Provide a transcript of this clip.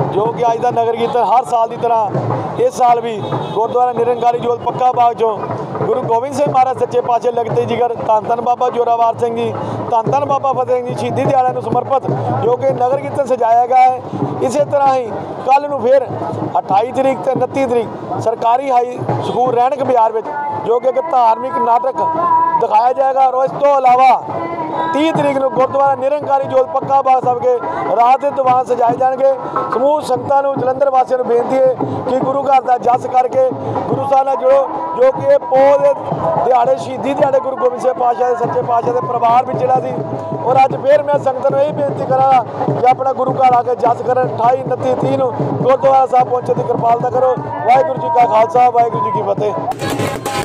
जो कि अज का नगर कीर्तन हर साल की तरह इस साल भी गुरुद्वारा निरंकारी जोत पक्का बाग चो गुरु गोबिंद सिंह महाराज सच्चे पातशाह लगते जिगर धन धन बाबा जोरावर सिंह जी, धन धन बाबा फतेह सिंह जी शहीदी दिहाड़े को समर्पित जो कि नगर कीर्तन सजाया गया है। इस तरह ही कल नूं फिर 28 तरीक ते 29 तरीक सरकारी हाई स्कूल रैणक बाजार में जो कि एक धार्मिक नाटक दिखाया जाएगा। और इस तो अलावा 30 तरीक को गुरुद्वारा निरंकारी जोत पक्का बाग साहब के रात के दीवान सजाए जाएंगे। समूह संगतां नूं जलंधर वासियों नूं बेनती है कि गुरु घर का जस करके गुरु साहब नाल जुड़ो जो कि पौष दे दिहाड़े शहीदी दिहाड़े गुरु गोबिंद सिंह पातशाह सच्चे पातशाह के परिवार भी जिहड़ा सी। और अज फिर मैं संगत नूं यही बेनती करा कि अपना गुरु घर आके जस करन। 28 29 30 गुरुद्वारा साहब पहुंचने की कृपालता करो। वाहिगुरू जी का खालसा वाहिगुरू जी की फतेह।